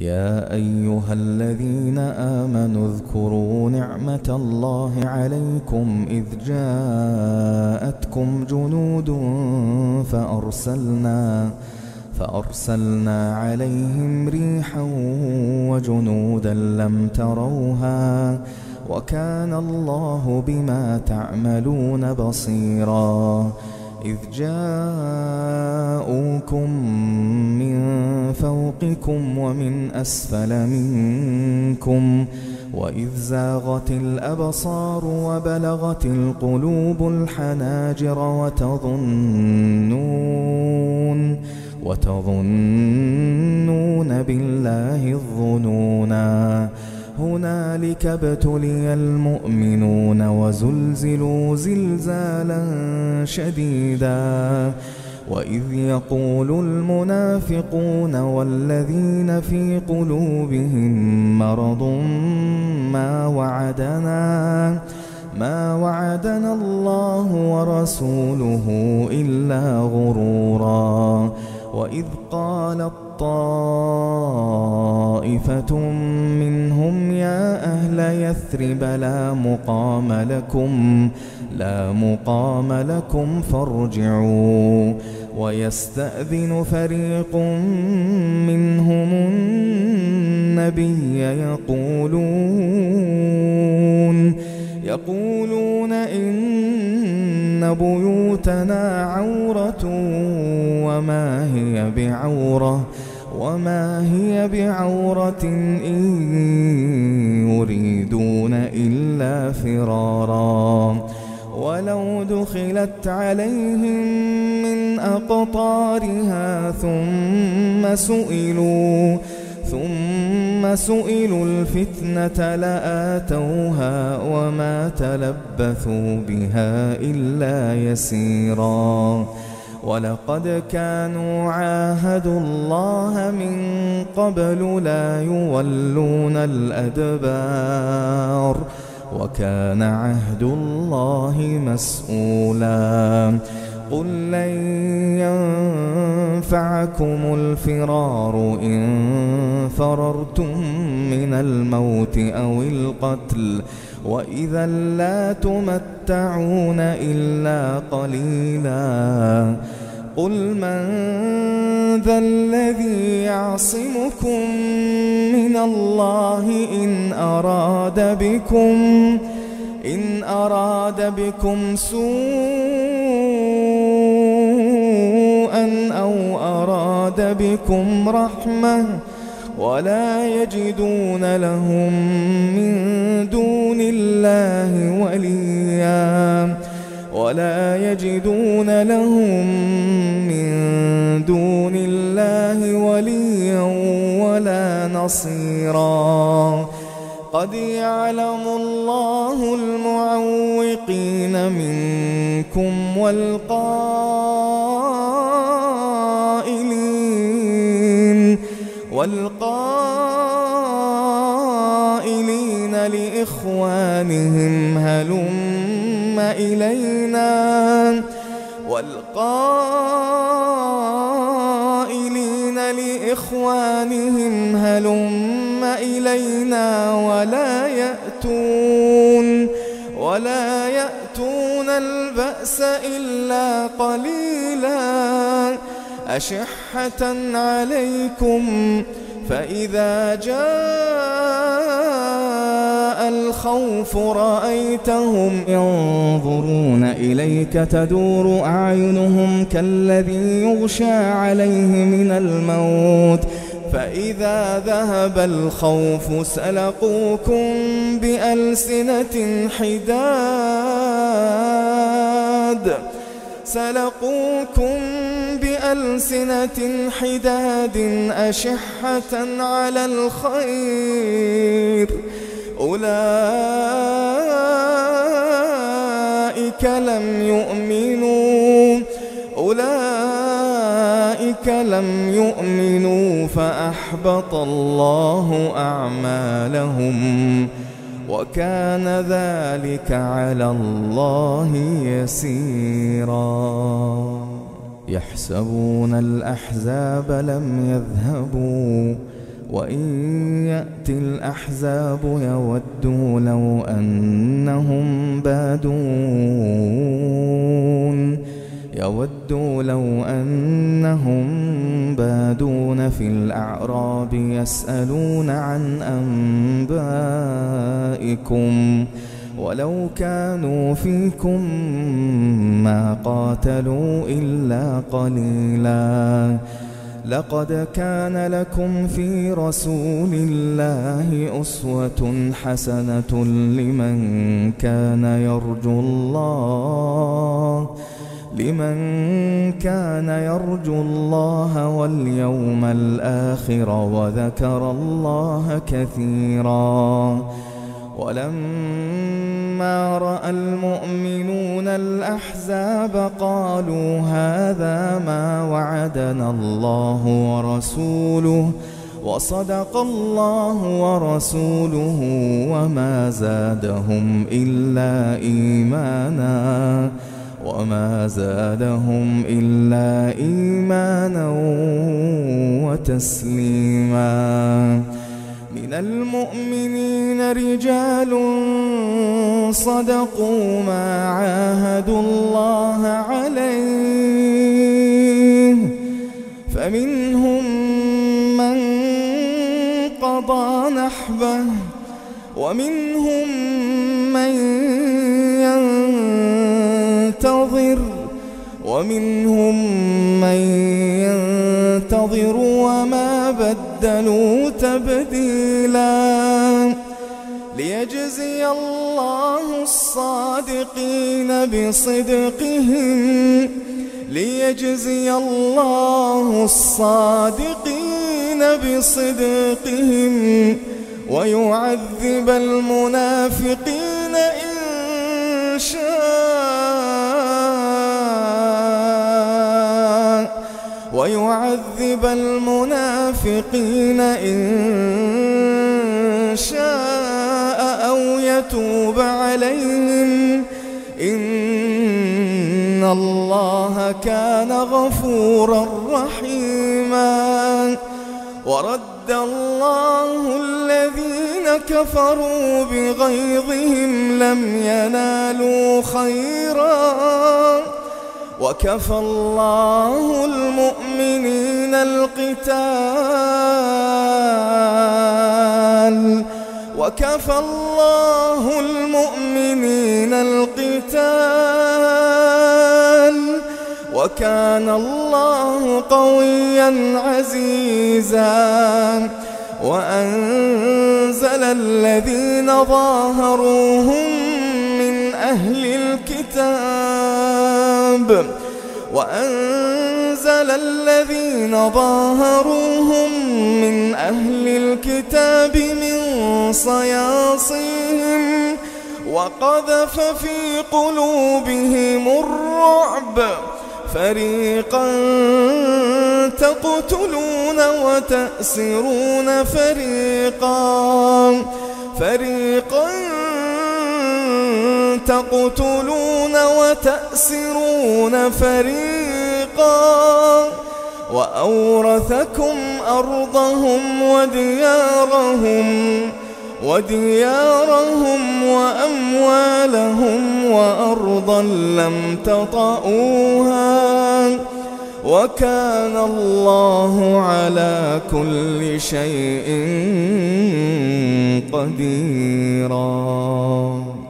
يا أيها الذين آمنوا اذكروا نعمة الله عليكم إذ جاءتكم جنود فأرسلنا عليهم ريحا وجنودا لم تروها وكان الله بما تعملون بصيرا. إذ جاءوكم من فوقكم ومن أسفل منكم وإذ زاغت الأبصار وبلغت القلوب الحناجر وتظنون بالله الظنونا. هنالك ابتلي المؤمنون وزلزلوا زلزالا شديدا. وإذ يقول المنافقون والذين في قلوبهم مرض ما وعدنا الله ورسوله إلا غرورا. وإذ قالت طائفة منهم يا أهل يثرب لا مقام لكم فارجعوا. ويستأذن فريق منهم النبي يقولون إن بيوتنا عورة وما هي بعورة إن يريدون إلا فرارا. ولو دخلت عليهم من أقطارها ثم سئلوا الفتنة لآتوها وما تلبثوا بها إلا يسيرا. ولقد كانوا عاهدوا الله من قبل لا يولون الأدبار وكان عهد الله مسؤولا. قل لن ينفعكم الفرار إن فررتم من الموت أو القتل وإذا لا تمتعون إلا قليلا. قل من ذا الذي يعصمكم من الله إن أراد بكم سوءا أو أراد بكم رحمة ولا يجدون لهم من دون الله وليا ولا نصيرا. قد يعلم الله المعوقين منكم والقائلين لإخوانهم هلم إلينا ولا يأتون البأس إلا قليلا. أشحة عليكم فإذا جاء الخوف رأيتهم ينظرون إليك تدور أعينهم كالذي يغشى عليه من الموت فإذا ذهب الخوف سلقوكم بألسنة حداد أشحة على الخير. أولئك لم يؤمنوا فأحبط الله أعمالهم وكان ذلك على الله يسيرا. يحسبون الأحزاب لم يذهبوا وإن يأتي الأحزاب يودوا لو أنهم بادون في الأعراب يسألون عن أنبائكم ولو كانوا فيكم ما قاتلوا إلا قليلا لقد كان لكم في رسول الله أسوة حسنة لمن كان يرجو الله واليوم الآخر وذكر الله كثيرا. ولما رأى المؤمنون الأحزاب قالوا هذا ما وعدنا الله ورسوله وصدق الله ورسوله وما زادهم إلا إيمانا وتسليما. من المؤمنين رجال صدقوا ما عاهدوا الله عليه فمنهم من قضى نحبه ومنهم من ينتظر وما بدلوا تبديلا. ليجزي الله الصادقين بصدقهم ويعذب المنافقين إن شاء أو يتوب عليهم إن الله كان غفورا رحيما. ورد الله الذين كفروا بغيظهم لم ينالوا خيرا وكفى الله المؤمنين القتال وكان الله قويا عزيزا. وأنزل الذين ظاهروهم من أهل الكتاب من صياصيهم وقذف في قلوبهم الرعب فريقا تقتلون وتأسرون فريقا وأورثكم أرضهم وديارهم وأموالهم وأرضا لم تطئوها وكان الله على كل شيء قديرا.